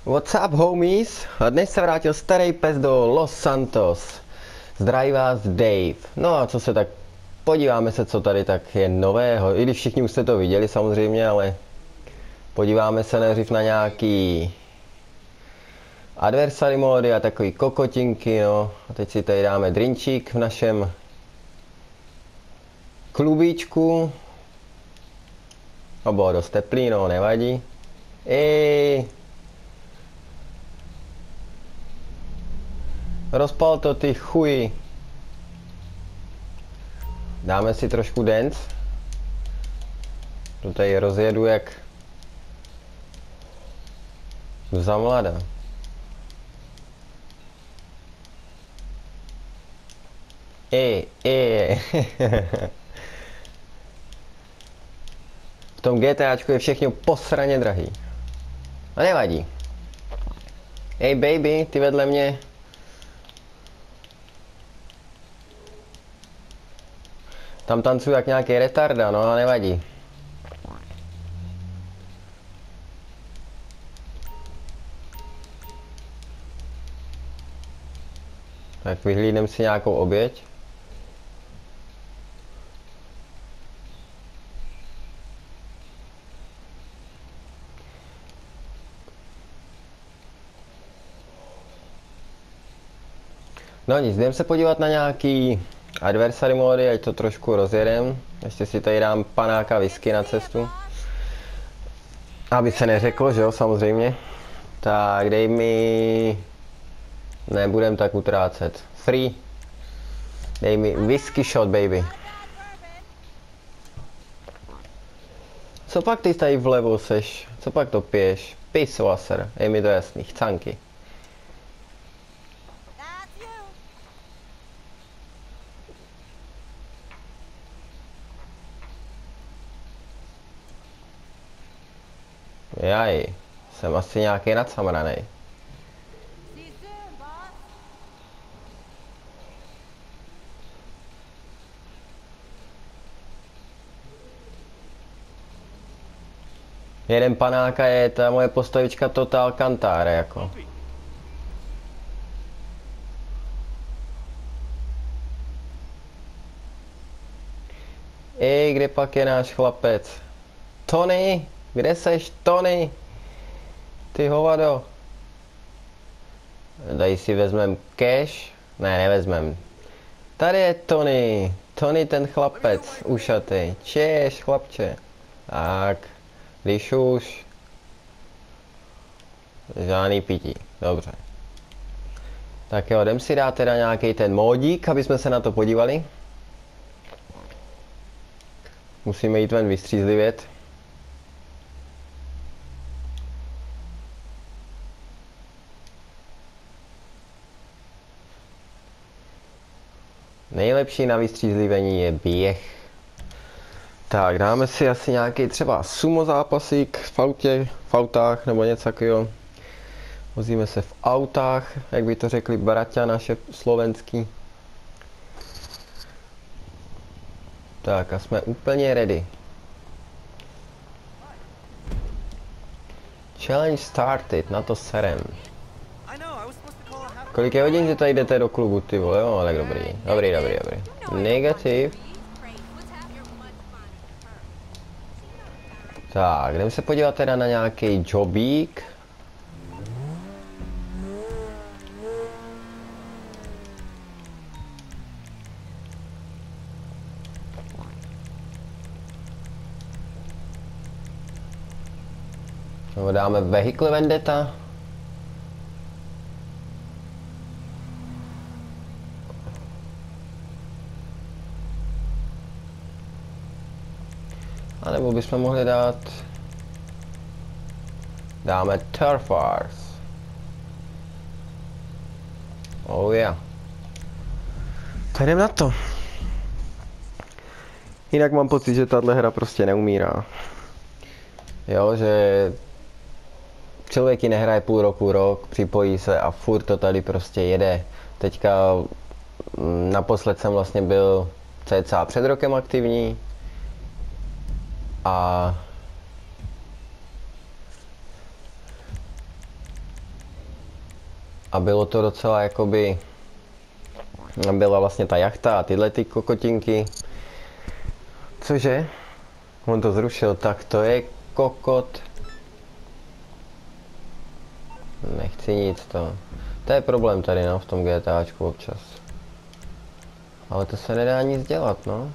What's up, homies? A dnes se vrátil starý pes do Los Santos. Zdraví vás Dave. No a co se tak podíváme se, co tady tak je nového. I když všichni už jste to viděli samozřejmě, ale podíváme se nejdřív na nějaký adversary módy a takový kokotinky, no. A teď si tady dáme drinčík v našem klubíčku. No, bylo dost teplý, no, nevadí. Rozpal to, ty chuji. Dáme si trošku dance. Tu tady rozjedu jak za mlada. V tom GTAčku je všechno posraně drahý. A nevadí. Hey baby, ty vedle mě. Tam tancuju jak nějaký retarda, no a nevadí. Tak vyhlídnem si nějakou oběť. No nic, jdem se podívat na nějaký adversary módy, ať to trošku rozjedem. Ještě si tady dám panáka whisky na cestu. Aby se neřeklo, že jo, samozřejmě. Tak dej mi... Nebudem tak utrácet. Free. Dej mi whisky shot, baby. Co pak ty tady vlevo seš? Co pak to piješ? Pisswasser. Je mi to jasný. Chcanky. Jaj, jsem asi nějaký nadsamranej. Jeden panáka je ta moje postavička Total Cantare, jako. Kde pak je náš chlapec? Tony? Kde seš, Tony? Ty hovado. Tady si vezmem cash. Ne, nevezmem. Tady je Tony. Tony, ten chlapec ušatý. Češ, chlapče. Tak. Když už. Žádný pití. Dobře. Tak jo, jdem si dát teda nějaký ten módík, aby jsme se na to podívali. Musíme jít ven vystřízlivět. Nejlepší na vystřízlivení je běh. Tak, dáme si asi nějaký třeba sumo zápasík v autách nebo něco takového. Vozíme se v autách, jak by to řekli bratia naše slovenský. Tak a jsme úplně ready. Challenge started, na to serem. Kolik je hodin, že tady jdete do klubu, ty vole, jo, tak dobrý. Dobrý. Negativ. Tak, jdeme se podívat teda na nějaký jobík. Nebo dáme Vehicle Vendetta. A nebo bychom mohli dát... Dáme Turf Wars. Oh yeah. Tak jdem na to. Jinak mám pocit, že tahle hra prostě neumírá. Jo, že... Člověk ji nehraje půl roku, rok, připojí se a furt to tady prostě jede. Teďka naposled jsem vlastně byl cca před rokem aktivní. A A bylo to docela jakoby, byla vlastně ta jachta a tyhle ty kokotinky. Cože? On to zrušil, tak to je kokot. Nechci nic to. To je problém tady, no, v tom GTAčku občas. Ale to se nedá nic dělat, no.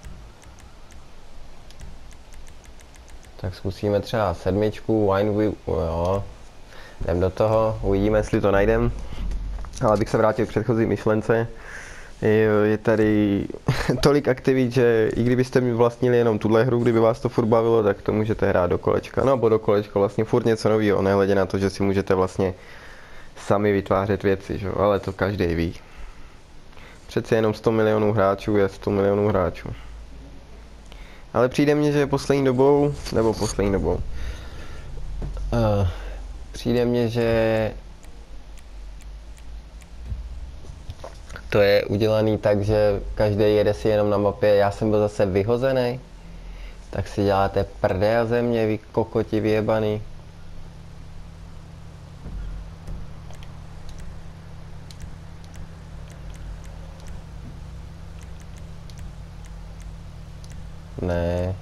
Tak zkusíme třeba 7, Wineview, jo. Jdem do toho, uvidíme, jestli to najdem. Ale abych se vrátil k předchozí myšlence. Je tady tolik aktivit, že i kdybyste mi vlastnili jenom tuhle hru, kdyby vás to furt bavilo, tak to můžete hrát do kolečka. No nebo do kolečka, vlastně furt něco nového, nehledě na to, že si můžete vlastně sami vytvářet věci, že? Ale to každý ví. Přece jenom 100 milionů hráčů je 100 milionů hráčů. Ale přijde mně, že přijde mně, že to je udělaný tak, že každý jede si jenom na mapě. Já jsem byl zase vyhozený. Tak si děláte prdel ze mě, vy kokoti vyjebaný. Ne.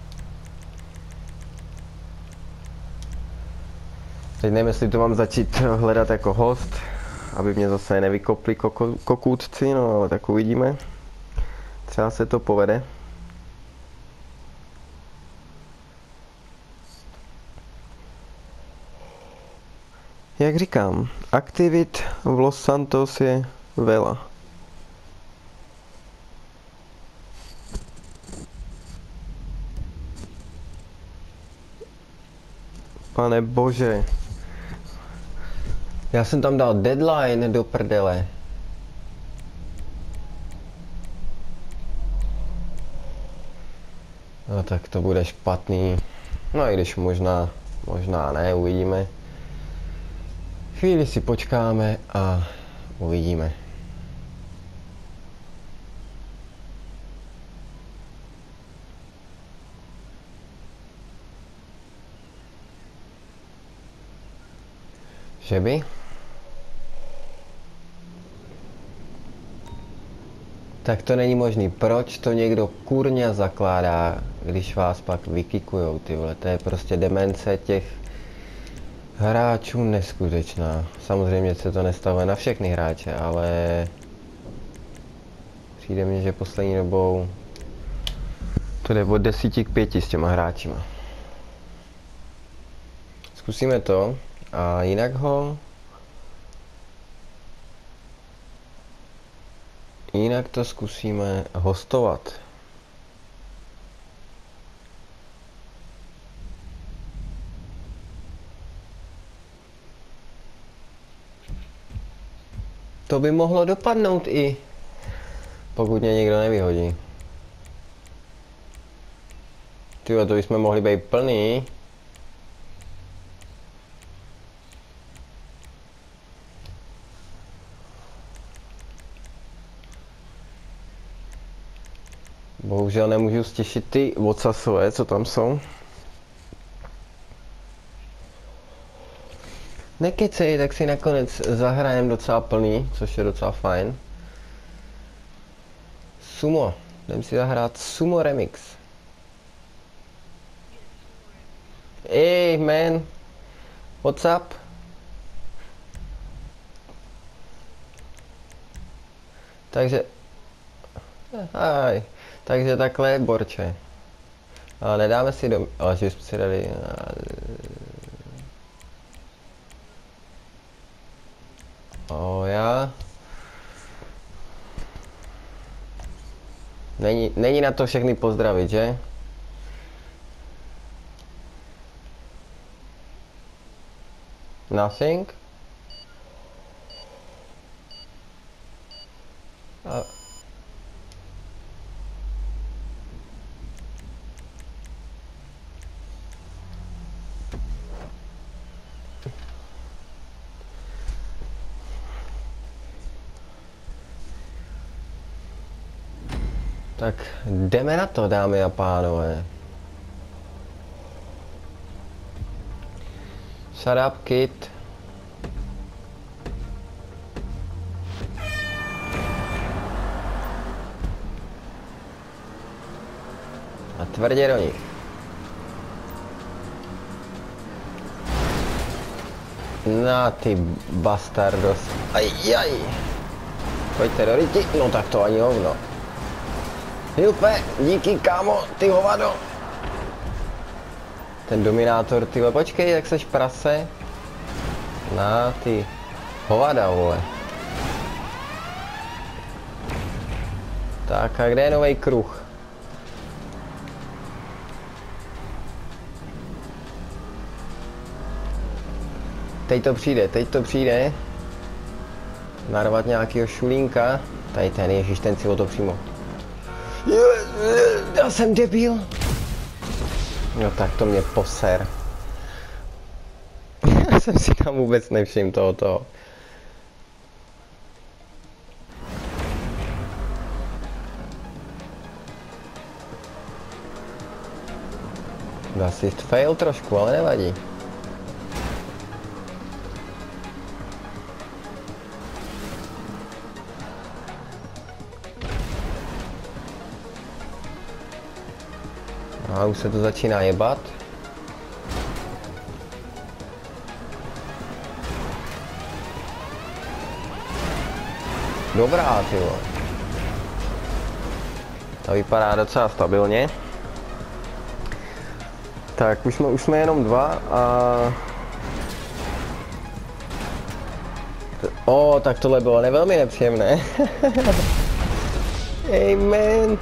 Teď nevím, jestli to mám začít hledat jako host, aby mě zase nevykopli kokůtci, no ale tak uvidíme. Třeba se to povede. Jak říkám, aktivit v Los Santos je veľa. Pane bože. Já jsem tam dal deadline do prdele. No tak to bude špatný. No i když možná ne, uvidíme. Chvíli si počkáme a uvidíme. Že by? Tak to není možný. Proč to někdo kurňa zakládá, když vás pak vykikujou, ty vole? To je prostě demence těch hráčů neskutečná. Samozřejmě se to nestavuje na všechny hráče, ale přijde mně, že poslední dobou to jde od 10 k 5 s těma hráčima. Zkusíme to a jinak to zkusíme hostovat. To by mohlo dopadnout i pokud mě někdo nevyhodí. Tyjo, to bychom mohli být plný. Bohužel nemůžu stěšit ty vocasové, co tam jsou. Nekecej, tak si nakonec zahrajem docela plný, což je docela fajn. Sumo. Jdem si zahrát Sumo Remix. Hey man. What's up? Takže... Aj. Takže takhle, borče. Ale nedáme si do... Ale že jsme si dali... já. Není na to všechny pozdravit, že? Nothing? Tak jdeme na to, dámy a pánové. Shut up, kid. tvrdě do nich. Na ty bastardos. Ajaj. Pojďte do ryti. No tak to ani hovno. Hilpe, díky kámo, ty hovado. Ten dominátor, tyhle, počkej, jak seš prase. Na ty hovada, vole. Tak a kde je novej kruh? Teď to přijde. Narvat nějakýho šulínka. Tady ten, ježiš, ten si o to přímo. Já jsem debil. No tak to mě poser. Já jsem si tam vůbec nevšiml tohoto. Assist fail trošku, ale nevadí. A už se to začíná jebat. Dobrá, ty vole. To vypadá docela stabilně. Tak, už jsme jenom dva a... O, tak tohle bylo velmi nepříjemné. Amen.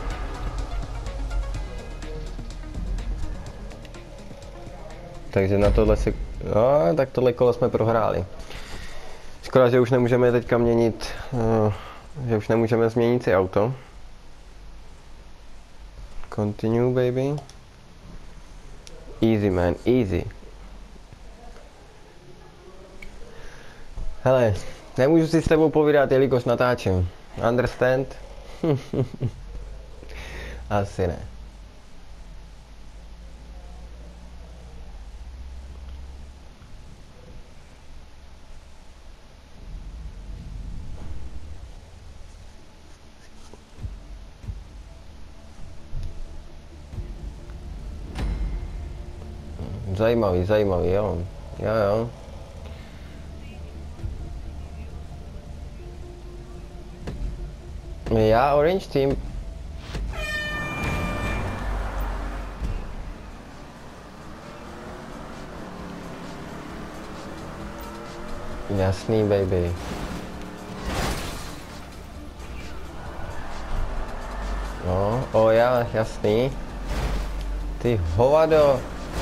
Takže na tohle si... No, tak tohle kolo jsme prohráli. Škoda, že už nemůžeme teďka měnit... že už nemůžeme změnit si auto. Continue, baby. Easy, man, easy. Hele, nemůžu si s tebou povídat, jelikož natáčím. Understand? Asi ne. Zajímavý, jo. Jo. Já Orange Team. Jasný, baby. No, o já, jasný. Ty hovado.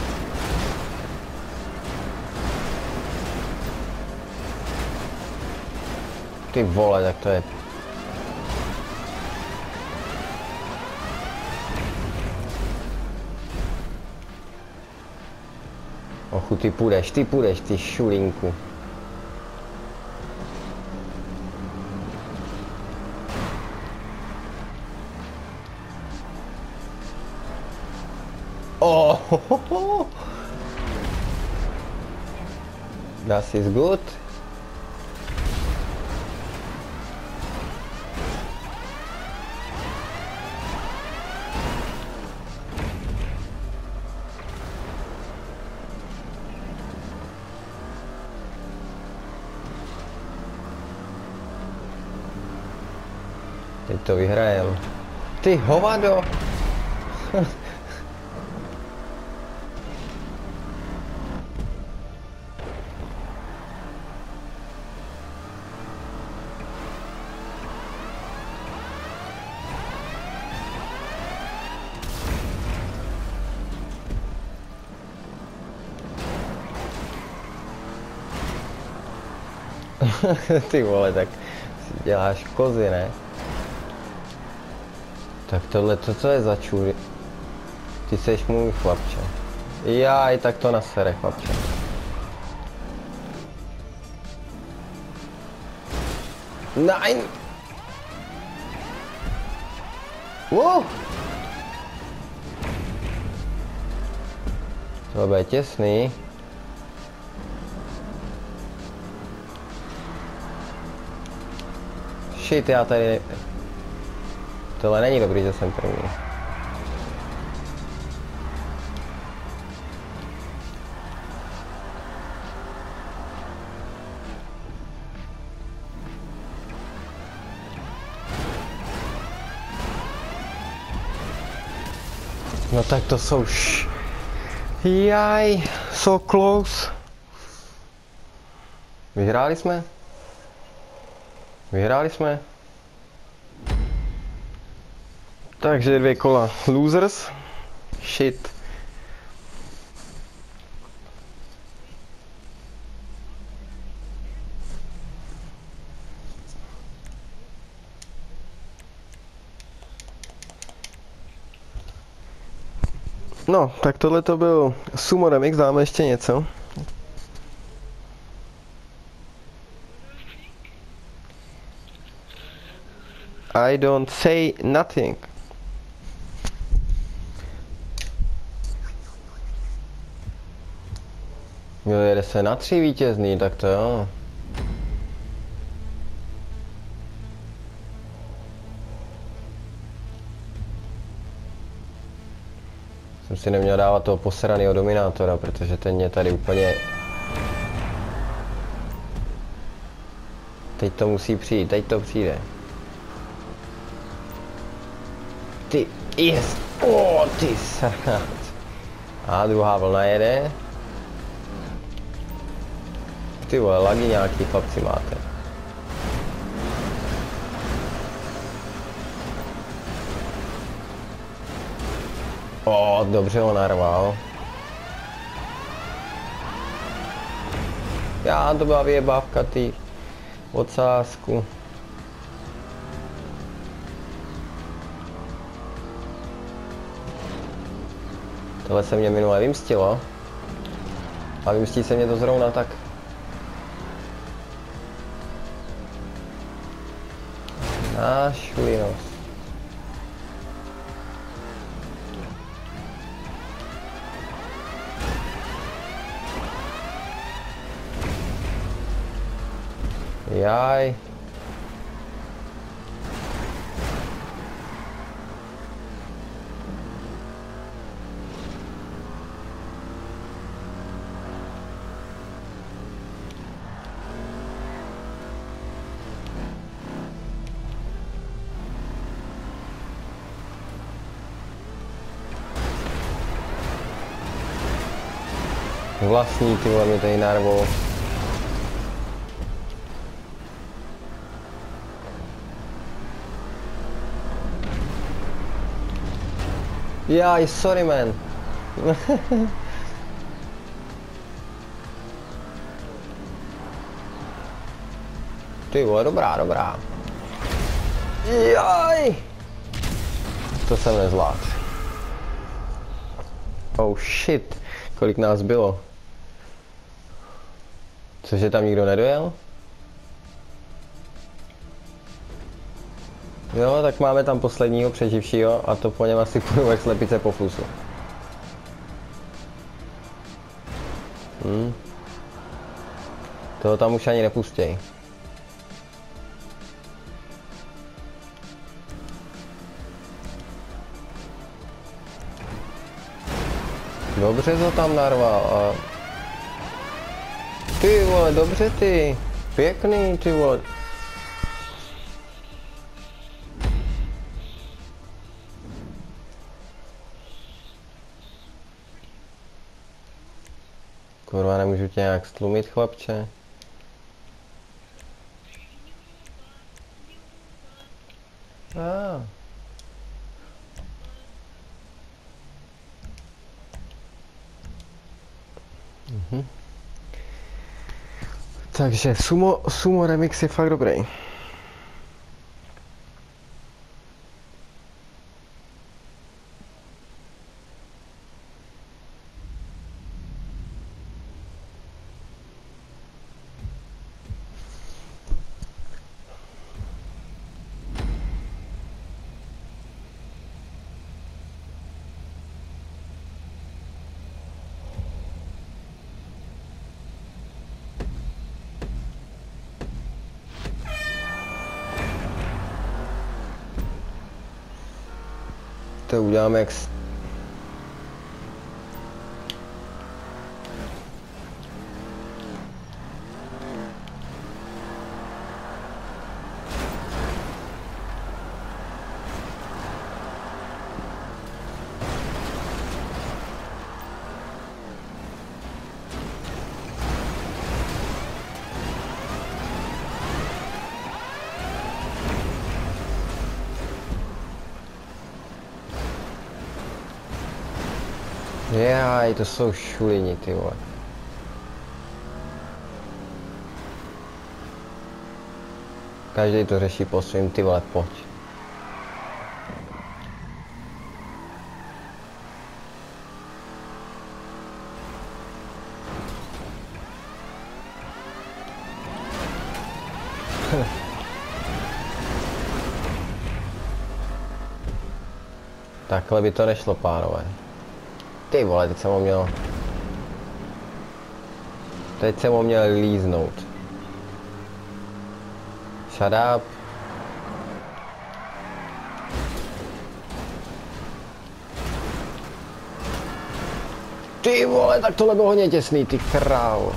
Ty vole, tak to je. Ochu, ty půjdeš, ty šulínku. Oh, that is good. Teď to vyhrajem. Ty hovado! Ty vole, tak si děláš kozy, ne? Tak tohle, co je za čůry? Ty seš můj chlapče. Jaj, tak to nasere, chlapče. Nein! To bude těsný. Shit, já tady... Tohle není dobrý, že jsem první. No tak to jsou Jaj, so close. Vyhráli jsme? Vyhráli jsme? Takže 2 kola losers. Shit. No, tak tohle to byl Sumo Remix, dáme ještě něco. I don't say nothing. Jo, jede se na 3 vítězný, tak to jo. Jsem si neměl dávat toho posraného dominátora, protože ten mě tady úplně... Teď to musí přijít, teď to přijde. Ty, yes! Ty srát. A druhá vlna jede. Ty vole, lagy nějaký chlapci máte. Dobře ho narval. Já, to byla vyjebávka ty odsázku. Tohle se mě minule vymstilo. A vymstí se mě to zrovna tak. Šulinos. Jaj. Vlastní, ty vole, mě tady narvou. Jaj, sorry man. Ty vole, dobrá, dobrá. Jaj. To jsem nezvládl. Oh shit, kolik nás bylo. Cože tam nikdo nedojel? Jo, tak máme tam posledního přeživšího a to po něm asi půjdu jak slepice po fusu. Toho tam už ani nepustěj. Dobře to tam narval a... Ty vole, dobře ty. Pěkný ty vole. Kurva, nemůžu tě nějak stlumit, chlapče. Takže Sumo Remix je fakt dobrý. To uděláme jak... Jaj, to jsou šulini, ty vole. Každý to řeší po svým, ty vole, pojď. Takhle by to nešlo, pánové. Ty vole, teď jsem ho měl... Teď jsem ho měl líznout. Shut up. Ty vole, tak tohle bylo hodně těsný, ty krávo.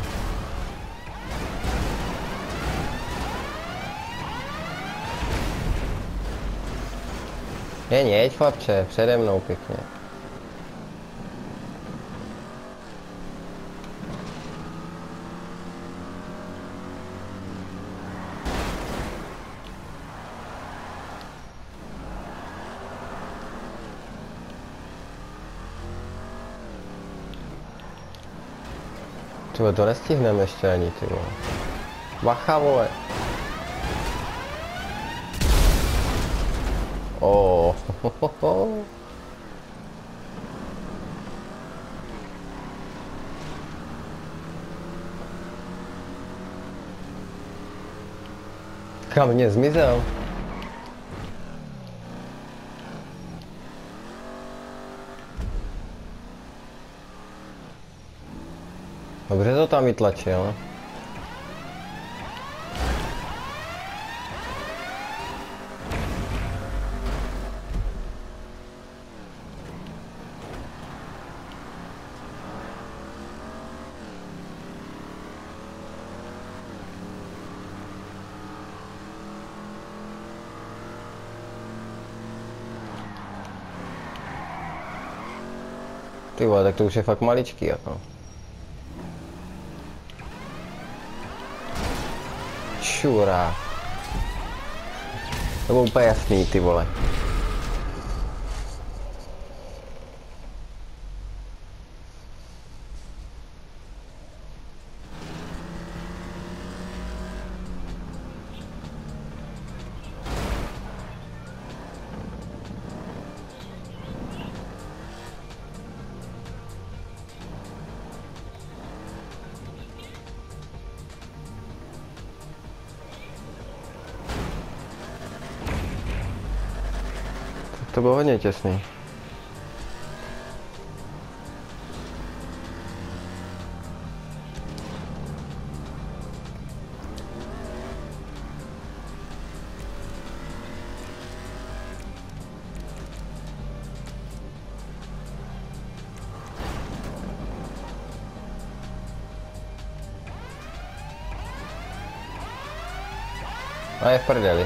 Jeď, chlapče, přede mnou pěkně. Tyhle, to nestihneme ještě ani, ty vole. Bacha, vole. Oh. Kam mě zmizel? Dobře to tam vytlačil. Ty vole, tak to už je fakt maličký jako. Čurá. To bylo úplně jasný, ty vole. To bylo hodně těsný. A je v prdeli.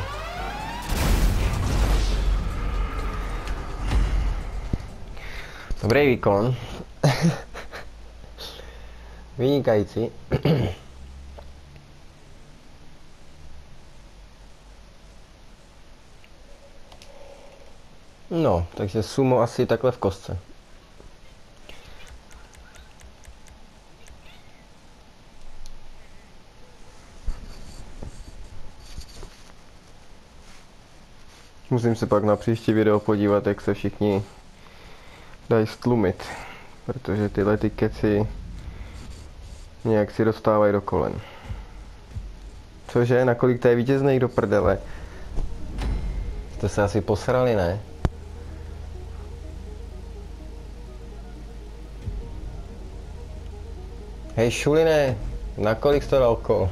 Dobrý výkon. Vynikající. No, takže sumo asi takhle v kostce. Musím se pak na příští video podívat, jak se všichni dají stlumit, protože tyhle ty keci nějak si dostávají do kolen. Cože, nakolik to je vítězných do prdele? Jste se asi posrali, ne? Hej šuline, nakolik to dal kol?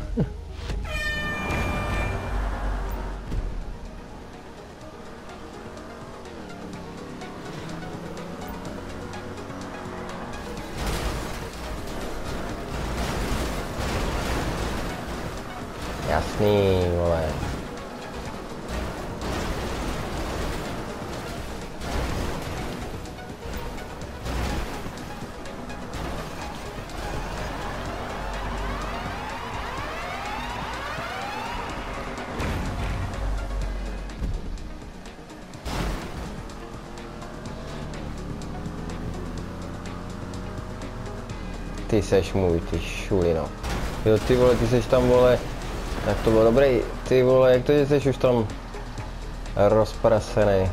Jasný, vole. Ty seš můj, ty šulino. Jo, ty vole, ty seš tam, vole. Tak to bylo dobrý. Ty vole, jak to, že seš už tam rozprasený.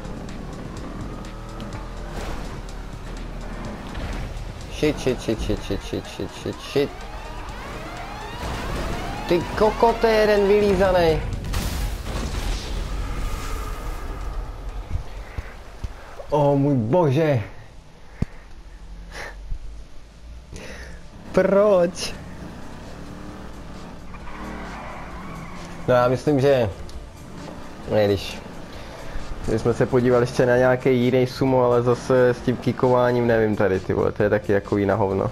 Shit. Ty kokote, jeden vylízaný. O můj bože. Proč? No já myslím, že... Když jsme se podívali ještě na nějaký jiný sumo, ale zase s tím kikováním nevím tady, ty vole, to je taky jako jiná hovno.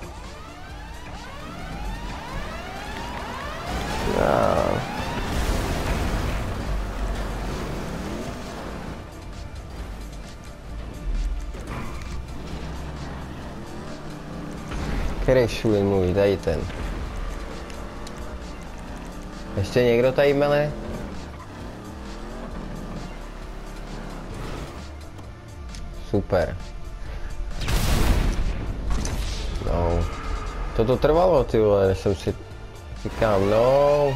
Který šulin mluví, tady ten. Ještě někdo tady mele? Super. No. Toto trvalo, ty vole, než jsem si říkám, no.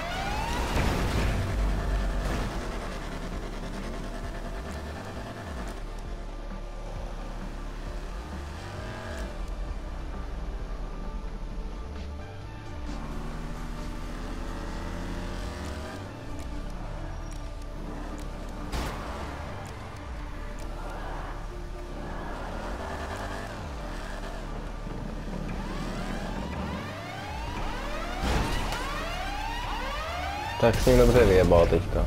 Tak s ním dobře vyjebal teďka.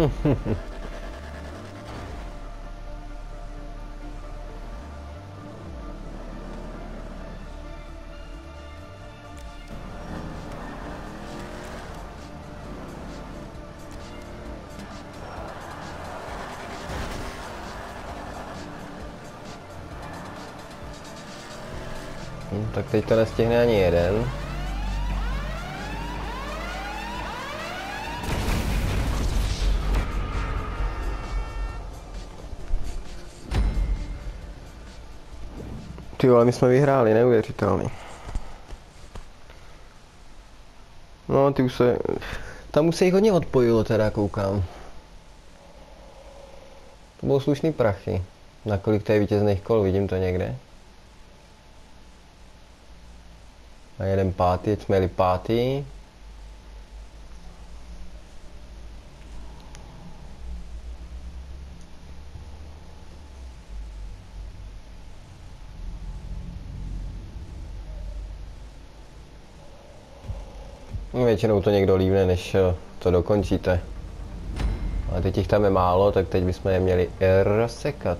Tak teď to nestihne ani jeden. Ty vole, my jsme vyhráli, neuvěřitelný. No, ty už se... Tam už se jich hodně odpojilo teda, koukám. To bylo slušný prachy. Na kolik to je vítězných kol, vidím to někde. A jeden pátý, teď jsme jeli pátý. Většinou to někdo lívne, než to dokončíte. Ale teď jich tam je málo, tak teď bychom je měli rozsekat.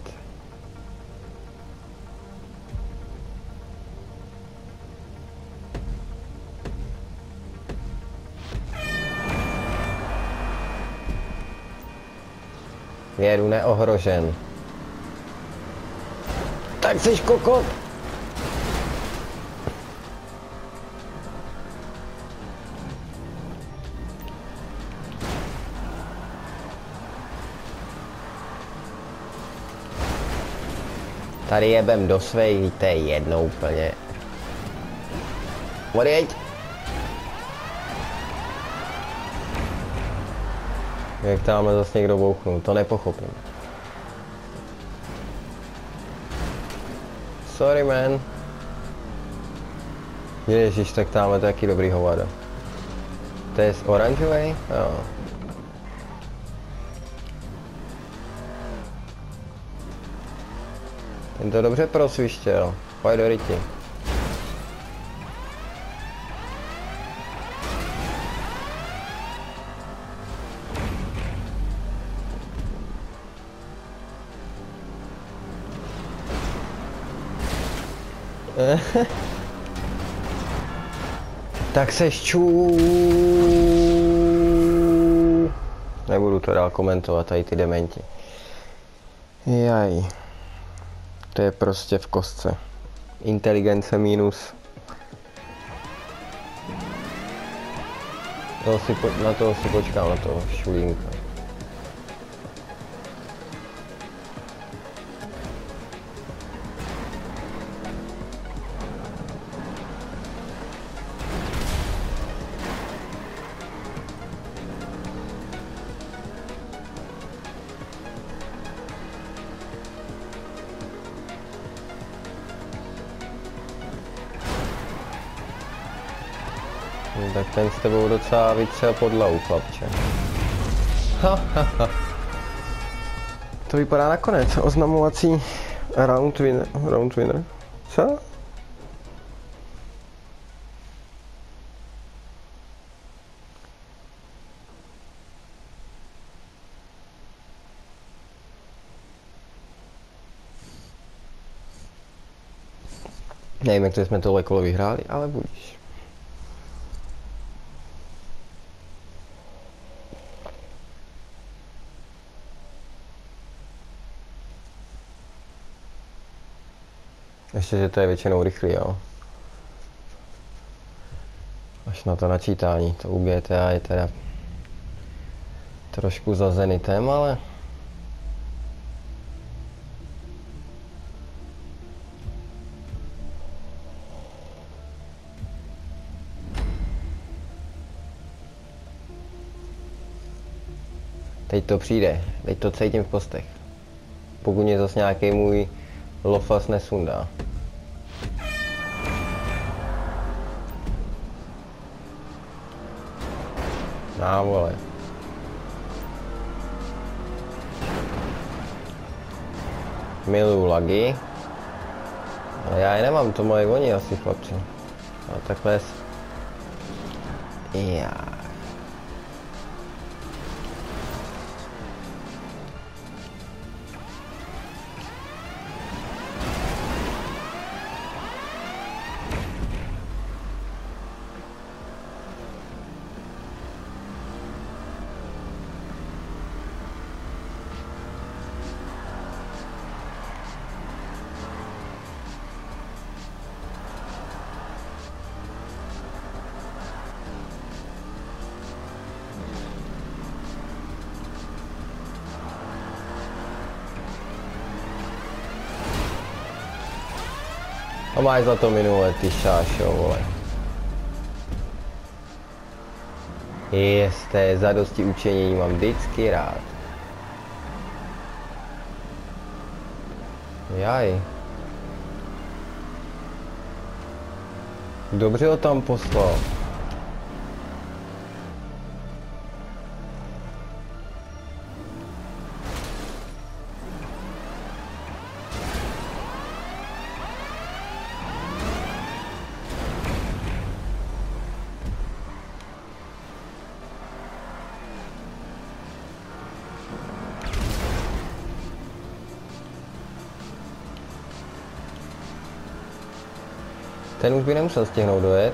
Jedu neohrožen. Tak seš kokot! Tady jebem do svej, to je jedno úplně. Odjeď! Jak tamhle zase někdo bouchnul, to nepochopím. Sorry man. Ježiš, tak tamhle to je taky dobrý hovado. To je oranžový? Jo. Ten to dobře prosvištěl. Pojď do ryti. Tak seš čů. Nebudu to dál komentovat, tady ty dementi. Jaj. To je prostě v kostce. Inteligence minus. Na toho si počkám, na toho šulínka. Tak ten s tebou docela vytřel pod hlavu, chlapče. To vypadá nakonec. Oznamovací round winner. Co? Nevím, jak to jsme tohle kolo vyhráli, ale budíš. Ještě, že to je většinou rychlý, jo. Až na to načítání, to u GTA je teda trošku za Zenitem, ale... Teď to přijde, teď to cítím v postech. Pokud mě zase nějaký můj lofas nesundá. Vole. Miluju lagy. Ale já je nemám, to mají oni asi, chlapci. Ale takhle... Já. A máš za to minulé, ty šášo, vole. Jste, zadosti učení mám vždycky rád. Jaj. Dobře ho tam poslal. Ten už by nemusel stihnout dojet.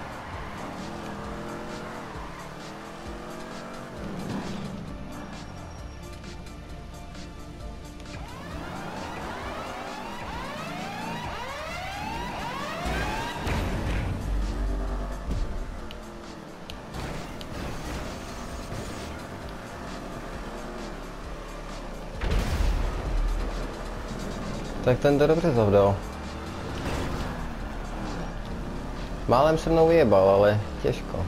Tak ten to dobře zavdal. Málem se mnou vyjebal, ale těžko.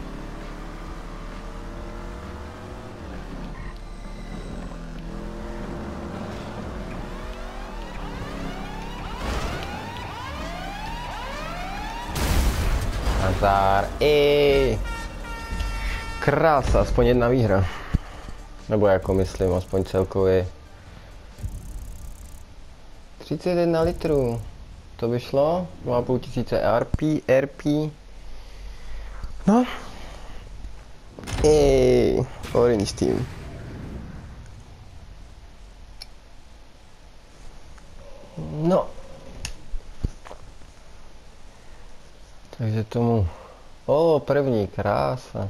Nazar, krása, aspoň jedna výhra. Nebo jako myslím, aspoň celkově. 31 litrů. To by šlo, 2500 RP. No. Orange Team. No. Takže tomu... první, krása.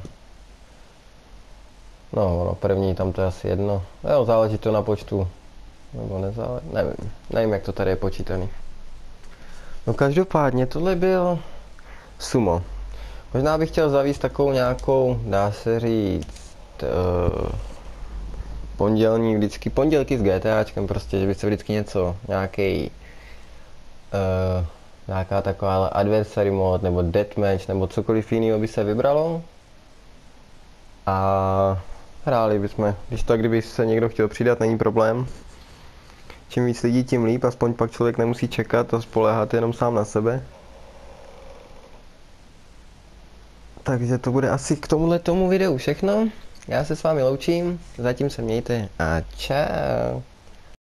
No, první, tam to je asi jedno. Jo, záleží to na počtu. Nebo nezáleží, nevím, jak to tady je počítaný. No každopádně, tohle byl sumo. Možná bych chtěl zavést takovou nějakou, dá se říct, pondělky s GTAčkem, prostě, že by se vždycky něco, nějaká taková adversary mod, nebo deathmatch, nebo cokoliv jiného by se vybralo. A hráli bychom, když tak, kdyby se někdo chtěl přidat, není problém. Čím víc lidí, tím líp, aspoň pak člověk nemusí čekat a spoléhat jenom sám na sebe. Takže to bude asi k tomu videu všechno. Já se s vámi loučím, zatím se mějte a čau.